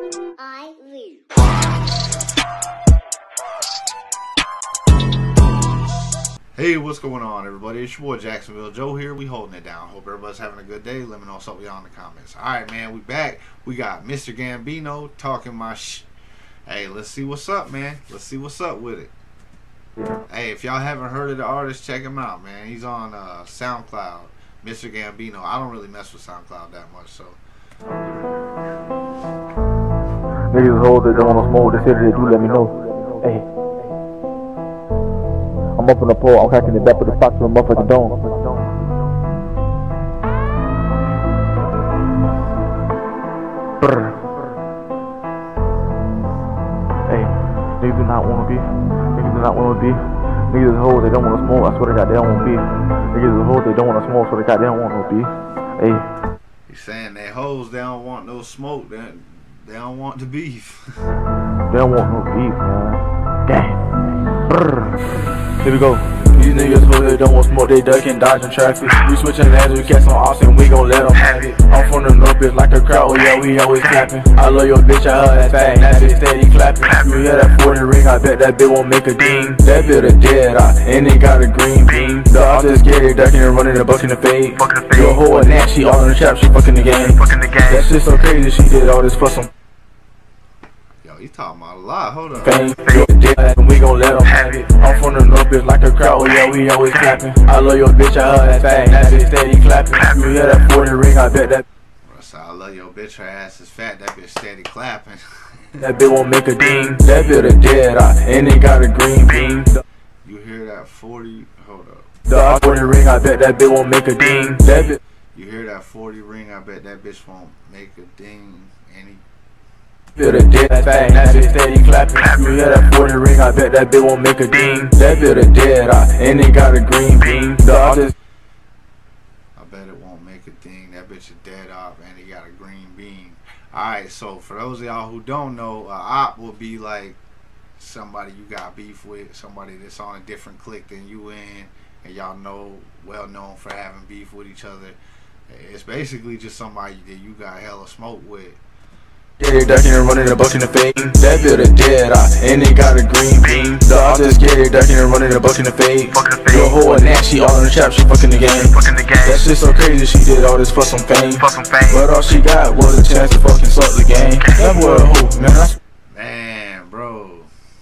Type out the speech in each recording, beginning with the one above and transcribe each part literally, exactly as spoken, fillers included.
I will. Hey, what's going on, everybody? It's your boy Jacksonville Joe here. We holding it down. Hope everybody's having a good day. Let me know something y'all in the comments. Alright, man, we back. We got Mister Gambino talking my sh. Hey, let's see what's up, man. Let's see what's up with it. Hey, if y'all haven't heard of the artist, check him out, man. He's on uh, SoundCloud. Mister Gambino. I don't really mess with SoundCloud that much, so. Niggas hold that don't wanna smoke. They say that they do let me know. Hey. I'm up in the pole, I'm cracking the back with the box with a motherfucking dome. Brr. Hey, niggas do not wanna be. Niggas do not wanna be. Niggas is hoes, they don't wanna smoke. I swear to God, they don't wanna be. Niggas is hoes, they don't wanna smoke. I swear to God, they don't want no be. Hey. He's saying they hoes, they don't want no smoke. They, they don't want the beef. They don't want no beef, man. Damn. Brr. Here we go. These niggas who they don't want smoke, they ducking, dodging traffic. We switching lanes, we catch some ops and we gon' let them have it. I'm from the north, bitch, like a crowd, oh yeah, we always clapping. I love your bitch, I heard that fat, that bitch steady clapping. You hear that forty ring, I bet that bitch won't make a ding. That bitch a dead eye, and they got a green beam. The ops is scared, they ducking and running, and bucking the fade. Your whole and that, she all in the trap, she fucking the game. That shit so crazy, she did all this for some. He talking about a lot. Hold up. Fame, and we gon' let them have it. I'm from the north, bitch, like a crowd, oh yeah, we always clapping. I love your bitch, I heard that fat, that bitch steady clapping. You hear that forty ring, I bet that. So I love your bitch, her ass is fat, that bitch steady clapping. That bitch won't make a ding. That bitch a dead eye, and they got a green beam. You hear that forty? Hold up. The forty ring, I bet that bitch won't make a ding. That bitch. You hear that forty ring? I bet that bitch won't make a ding. Any. Bitch a dead fat, that bitch steady clapping. You hear that forty ring, I bet that bitch won't make a ding. That bitch a dead eye, and they got a green beam. The artist. I bet it won't make a ding. That bitch a dead op, and he got a green beam. Alright, so for those of y'all who don't know, a op will be like somebody you got beef with, somebody that's on a different clique than you in, and y'all know, well known for having beef with each other. It's basically just somebody that you got hella smoke with. Yeah, they ducking and running and bucking the fade. That bitch a dead eye, and they got a green beam. The ops is scared, they ducking and running and bucking the fade. Your whole and that, she all in the trap, she fucking the game. That shit so crazy, she did all this for some fame. But all she got was a chance to fucking suck the game. That boy a hoe, man. Man, bro.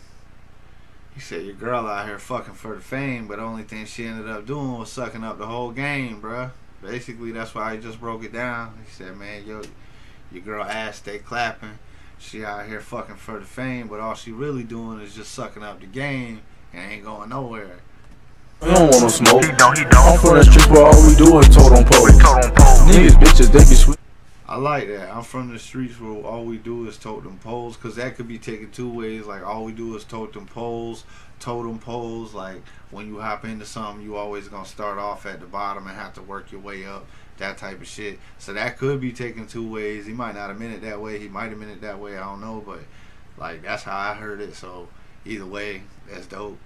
He said your girl out here fucking for the fame, but the only thing she ended up doing was sucking up the whole game, bruh. Basically, that's why he just broke it down. He said, man, yo, your girl ass stay clapping. She out here fucking for the fame, but all she really doing is just sucking up the game and ain't going nowhere. We don't want no smoke. He don't, he don't. I'm from the streets where all we do is totem pole. Niggas, bitches, they be sweet. I like that. I'm from the streets where all we do is totem poles, because that could be taken two ways. Like, all we do is totem poles. Totem poles, like when you hop into something, you always gonna start off at the bottom and have to work your way up. That type of shit. So that could be taken two ways. He might not have meant it that way. He might have meant it that way. I don't know, but like that's how I heard it. So either way, that's dope.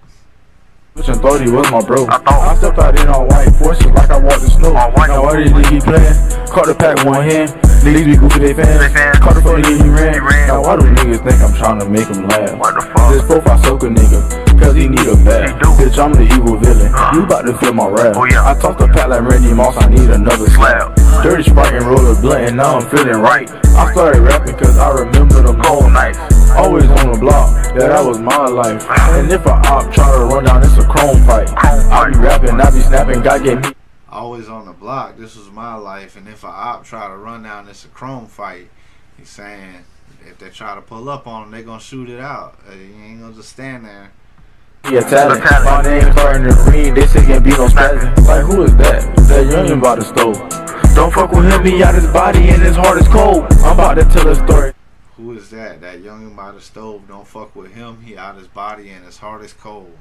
I thought he was my bro. I, I stepped out in on white forces like I walked the snow. Now why did he keep playing? Caught the pack one hand. Niggas be goofy, they fans. Caught the fuck nigga, he ran. Now why do niggas think I'm trying to make him laugh? This profile soak a nigga, cause he need a bag. Bitch, I'm the evil villain. You about to feel my wrath. I talk to Pat like Randy Moss, I need another slap. Dirty Sprite and roll a blunt and now I'm feeling right. I started rapping cause I remember the cold nights. Always on the block, yeah, that was my life. And if a op try to run down, it's a chrome fight. I be rapping, I be snapping, God gave me. Always on the block, this was my life. And if a op try to run down, it's a chrome fight. He's saying if they try to pull up on him, they gonna shoot it out. Uh, you ain't gonna just stand there. Yeah, talent. My name starting to read, they say can't be no spazzing. Like who is that? That youngin' by the stove. Don't fuck with him, he out his body and his heart is cold. I'm about to tell a story. Who is that? That youngin' by the stove. Don't fuck with him, he out his body and his heart is cold.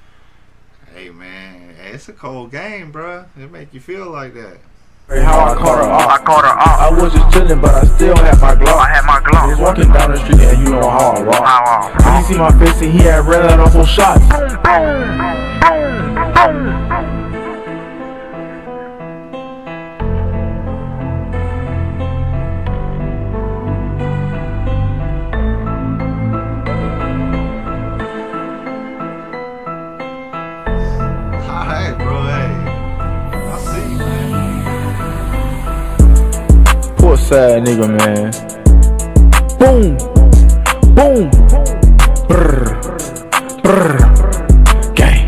Hey man, it's a cold game, bruh. It make you feel like that. How I caught her off. I caught her off. I was just chilling, but I still had my glove. I had my glove. Just walking down the street, and you know how I rock. How I rock. He see my face, and he had ran out on some shots. Boom, boom, boom, boom. sad nigga, man. Boom, boom, brr, brr, gang.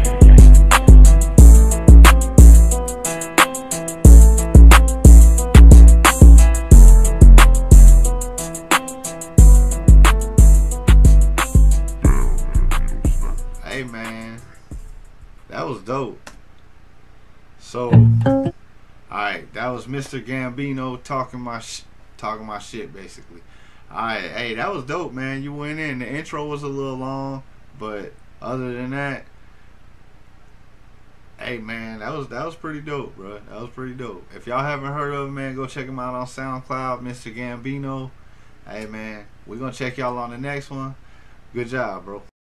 Hey man, that was dope. So, alright, that was Mister Gambino talking my sh talking my shit basically. Alright, hey, that was dope, man. You went in. The intro was a little long, but other than that, hey man, that was that was pretty dope, bro. That was pretty dope. If y'all haven't heard of him, man, go check him out on SoundCloud, Mister Gambino. Hey man, we're gonna check y'all on the next one. Good job, bro.